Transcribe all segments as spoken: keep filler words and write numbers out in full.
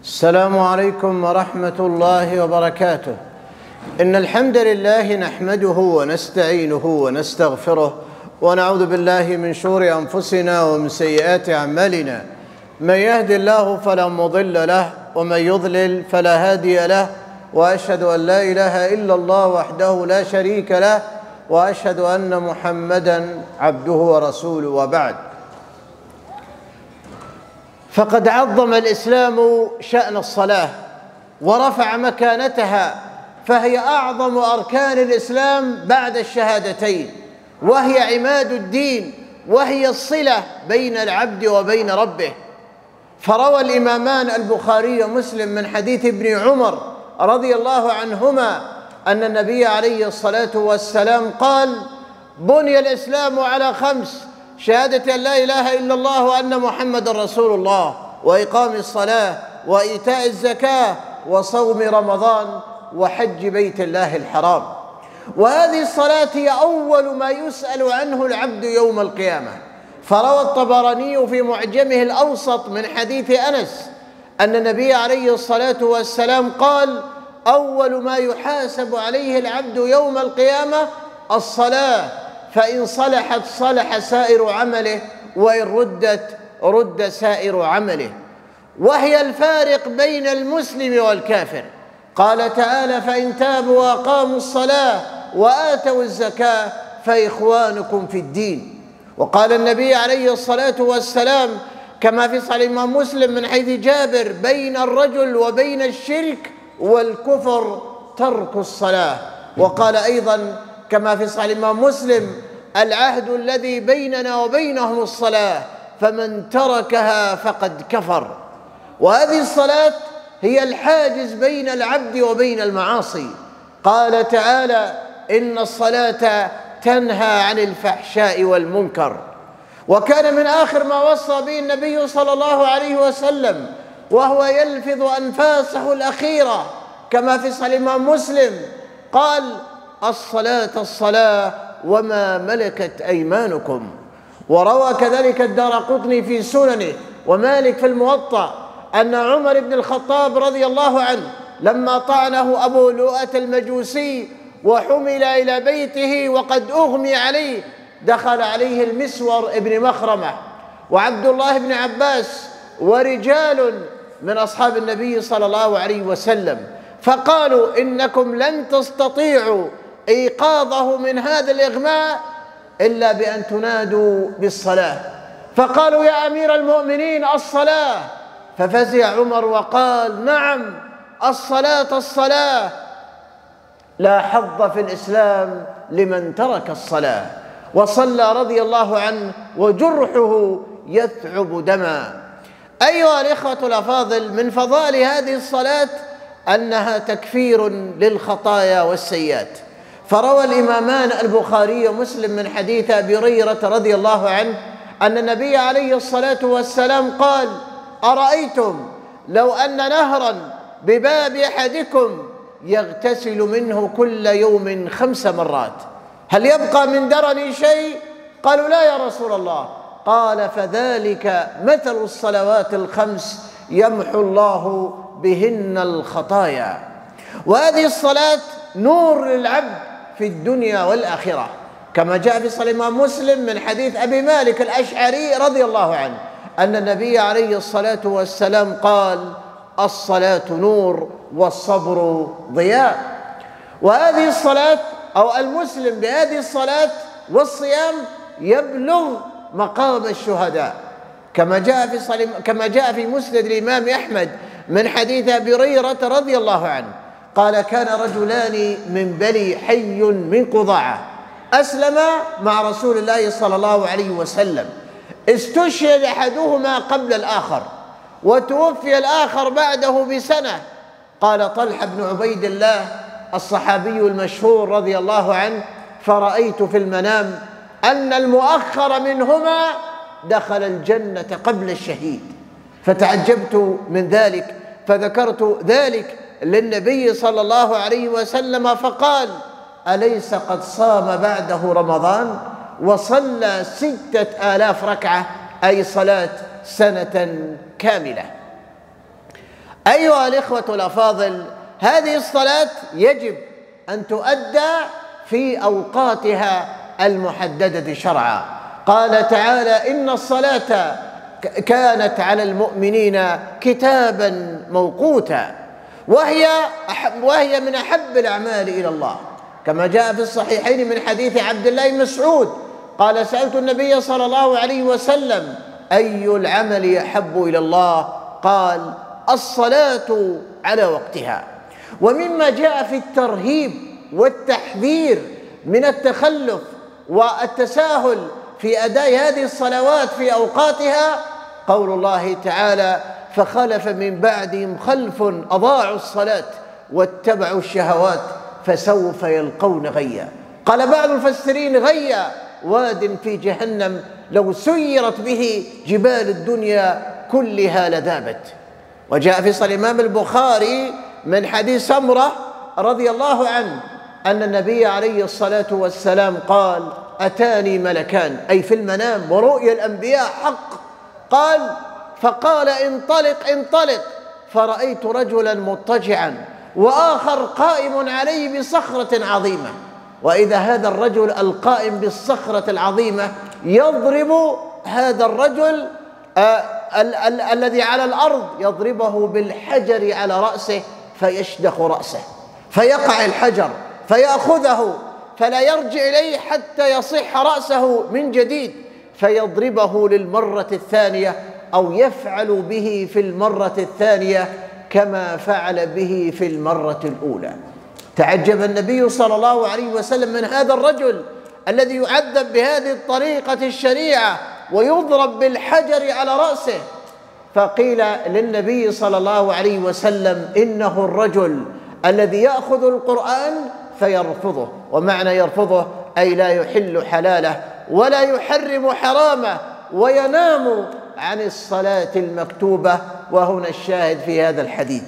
السلام عليكم ورحمة الله وبركاته. إن الحمد لله نحمده ونستعينه ونستغفره ونعوذ بالله من شرور أنفسنا ومن سيئات أعمالنا. من يهد الله فلا مضل له ومن يضلل فلا هادي له، وأشهد أن لا إله إلا الله وحده لا شريك له، وأشهد أن محمدًا عبده ورسوله. وبعد، فقد عظم الإسلام شأن الصلاة ورفع مكانتها، فهي أعظم أركان الإسلام بعد الشهادتين، وهي عماد الدين، وهي الصلة بين العبد وبين ربه. فروى الإمامان البخاري ومسلم من حديث ابن عمر رضي الله عنهما أن النبي عليه الصلاة والسلام قال: بني الإسلام على خمس: شهادة أن لا إله إلا الله وأن محمد رسول الله، وإقام الصلاة، وإيتاء الزكاة، وصوم رمضان، وحج بيت الله الحرام. وهذه الصلاة هي أول ما يسأل عنه العبد يوم القيامة. فروى الطبراني في معجمه الأوسط من حديث أنس أن النبي عليه الصلاة والسلام قال: أول ما يحاسب عليه العبد يوم القيامة الصلاة، فإن صلحت صلح سائر عمله، وإن ردت رد سائر عمله. وهي الفارق بين المسلم والكافر. قال تعالى: فإن تابوا وأقاموا الصلاة وآتوا الزكاة فإخوانكم في الدين. وقال النبي عليه الصلاة والسلام كما في صحيح الإمام مسلم من حديث جابر: بين الرجل وبين الشرك والكفر ترك الصلاة. وقال أيضا كما في صحيح الإمام مسلم: العهد الذي بيننا وبينهم الصلاة، فمن تركها فقد كفر. وهذه الصلاة هي الحاجز بين العبد وبين المعاصي. قال تعالى: إن الصلاة تنهى عن الفحشاء والمنكر. وكان من آخر ما وصى به النبي صلى الله عليه وسلم وهو يلفظ أنفاسه الأخيرة كما في صحيح الإمام مسلم قال: الصلاة الصلاة وما ملكت أيمانكم. وروى كذلك الدارقطني في سننه ومالك في الموطأ أن عمر بن الخطاب رضي الله عنه لما طعنه أبو لؤلؤة المجوسي وحمل إلى بيته وقد أغمي عليه، دخل عليه المسور ابن مخرمة وعبد الله بن عباس ورجال من أصحاب النبي صلى الله عليه وسلم، فقالوا: إنكم لن تستطيعوا إيقاظه من هذا الإغماء إلا بأن تنادوا بالصلاة. فقالوا: يا أمير المؤمنين الصلاة. ففزع عمر وقال: نعم، الصلاة الصلاة، لا حظ في الإسلام لمن ترك الصلاة. وصلى رضي الله عنه وجرحه يثعب دما. أيها الإخوة الأفاضل، من فضائل هذه الصلاة أنها تكفير للخطايا والسيئات. فروى الإمامان البخاري ومسلم من حديث أبي هريرة رضي الله عنه أن النبي عليه الصلاة والسلام قال: أرأيتم لو أن نهرا بباب أحدكم يغتسل منه كل يوم خمس مرات، هل يبقى من درني شيء؟ قالوا: لا يا رسول الله. قال: فذلك مثل الصلوات الخمس يمحو الله بهن الخطايا. وهذه الصلاة نور للعبد في الدنيا والآخرة، كما جاء في صحيح الإمام مسلم من حديث أبي مالك الأشعري رضي الله عنه أن النبي عليه الصلاة والسلام قال: الصلاة نور والصبر ضياء. وهذه الصلاة أو المسلم بهذه الصلاة والصيام يبلغ مقام الشهداء، كما جاء في صليم كما جاء في مسند الإمام أحمد من حديث أبي هريرة رضي الله عنه قال: كان رجلان من بني حي من قضاعة أسلما مع رسول الله صلى الله عليه وسلم، استشهد أحدهما قبل الآخر وتوفي الآخر بعده بسنة. قال طلحة بن عبيد الله الصحابي المشهور رضي الله عنه: فرأيت في المنام أن المؤخر منهما دخل الجنة قبل الشهيد، فتعجبت من ذلك، فذكرت ذلك للنبي صلى الله عليه وسلم فقال: أليس قد صام بعده رمضان وصلى ستة آلاف ركعة، أي صلاة سنة كاملة. أيها الإخوة الأفاضل، هذه الصلاة يجب أن تؤدى في أوقاتها المحددة شرعا. قال تعالى: إن الصلاة كانت على المؤمنين كتابا موقوتا، وهي وهي من أحب الأعمال إلى الله، كما جاء في الصحيحين من حديث عبد الله بن مسعود قال: سألت النبي صلى الله عليه وسلم: أي العمل أحب إلى الله؟ قال: الصلاة على وقتها. ومما جاء في الترهيب والتحذير من التخلف والتساهل في أداء هذه الصلوات في أوقاتها قول الله تعالى: فخلف من بعدهم خلف أضاعوا الصلاة واتبعوا الشهوات فسوف يلقون غيا. قال بعض المفسرين: غيا واد في جهنم لو سيرت به جبال الدنيا كلها لذابت. وجاء في صحيح الإمام البخاري من حديث سمرة رضي الله عنه أن النبي عليه الصلاة والسلام قال: أتاني ملكان، أي في المنام، ورؤيا الأنبياء حق. قال: فقال: انطلق انطلق، فرأيت رجلا مضطجعا وآخر قائم عليه بصخرة عظيمة، وإذا هذا الرجل القائم بالصخرة العظيمة يضرب هذا الرجل آه ال ال الذي على الأرض، يضربه بالحجر على رأسه فيشدخ رأسه، فيقع الحجر فيأخذه فلا يرجع إليه حتى يصح رأسه من جديد، فيضربه للمرة الثانية أو يفعل به في المرة الثانية كما فعل به في المرة الأولى. تعجب النبي صلى الله عليه وسلم من هذا الرجل الذي يعذب بهذه الطريقة الشريعة ويضرب بالحجر على رأسه، فقيل للنبي صلى الله عليه وسلم: إنه الرجل الذي يأخذ القرآن فيرفضه. ومعنى يرفضه أي لا يحل حلاله ولا يحرم حرامه، وينام عن الصلاة المكتوبة. وهنا الشاهد في هذا الحديث.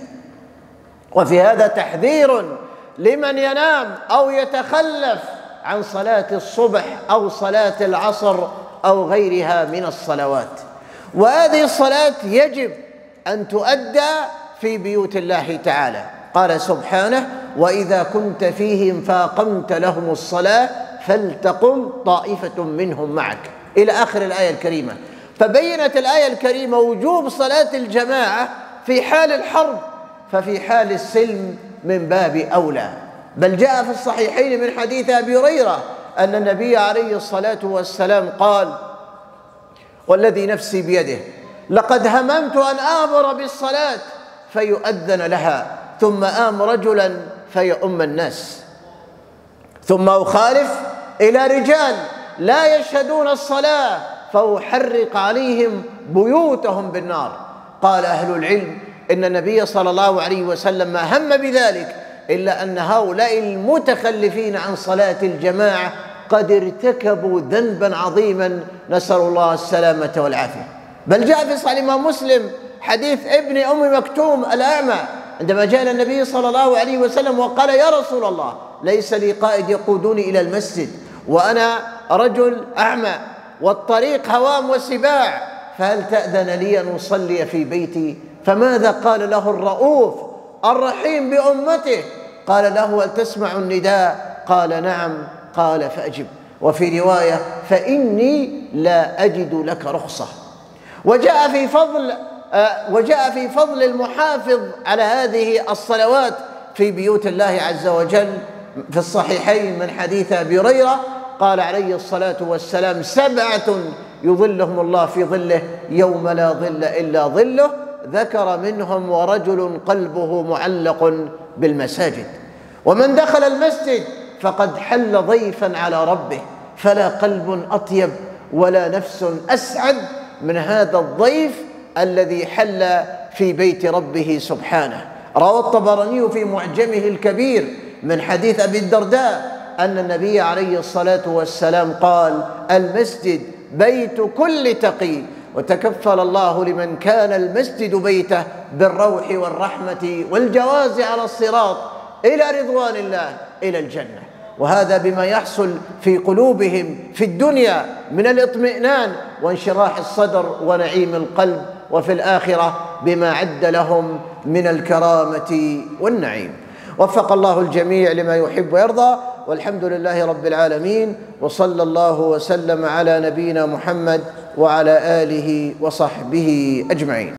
وفي هذا تحذير لمن ينام أو يتخلف عن صلاة الصبح أو صلاة العصر أو غيرها من الصلوات. وهذه الصلاة يجب أن تؤدى في بيوت الله تعالى. قال سبحانه: وإذا كنت فيهم فأقمت لهم الصلاة فلتقم طائفة منهم معك، إلى آخر الآية الكريمة. فبينت الآية الكريمة وجوب صلاة الجماعة في حال الحرب، ففي حال السلم من باب أولى. بل جاء في الصحيحين من حديث أبي هريرة أن النبي عليه الصلاة والسلام قال: والذي نفسي بيده لقد هممت أن آمر بالصلاة فيؤذن لها، ثم آمر رجلا فيؤم الناس، ثم أخالف إلى رجال لا يشهدون الصلاة فأحرق عليهم بيوتهم بالنار. قال أهل العلم إن النبي صلى الله عليه وسلم ما هم بذلك إلا أن هؤلاء المتخلفين عن صلاة الجماعة قد ارتكبوا ذنبا عظيما، نسأل الله السلامة والعافية. بل جاء في صحيح الإمام مسلم حديث ابن أم مكتوم الأعمى عندما جاء النبي صلى الله عليه وسلم وقال: يا رسول الله، ليس لي قائد يقودني إلى المسجد وأنا رجل أعمى والطريق هوام وسباع، فهل تأذن لي أن أصلي في بيتي؟ فماذا قال له الرؤوف الرحيم بأمته؟ قال له: هل تسمع النداء؟ قال: نعم. قال: فأجب. وفي رواية: فإني لا أجد لك رخصة. وجاء في فضل وجاء في فضل المحافظ على هذه الصلوات في بيوت الله عز وجل في الصحيحين من حديث أبي هريرة قال عليه الصلاة والسلام: سبعة يظلهم الله في ظله يوم لا ظل إلا ظله، ذكر منهم ورجل قلبه معلق بالمساجد. ومن دخل المسجد فقد حل ضيفا على ربه، فلا قلب أطيب ولا نفس أسعد من هذا الضيف الذي حل في بيت ربه سبحانه. روى الطبراني في معجمه الكبير من حديث أبي الدرداء أن النبي عليه الصلاة والسلام قال: المسجد بيت كل تقي، وتكفل الله لمن كان المسجد بيته بالروح والرحمة والجواز على الصراط إلى رضوان الله إلى الجنة. وهذا بما يحصل في قلوبهم في الدنيا من الاطمئنان وانشراح الصدر ونعيم القلب. وفي الآخرة بما عد لهم من الكرامة والنعيم. وفق الله الجميع لما يحب ويرضى، والحمد لله رب العالمين، وصلى الله وسلم على نبينا محمد وعلى آله وصحبه أجمعين.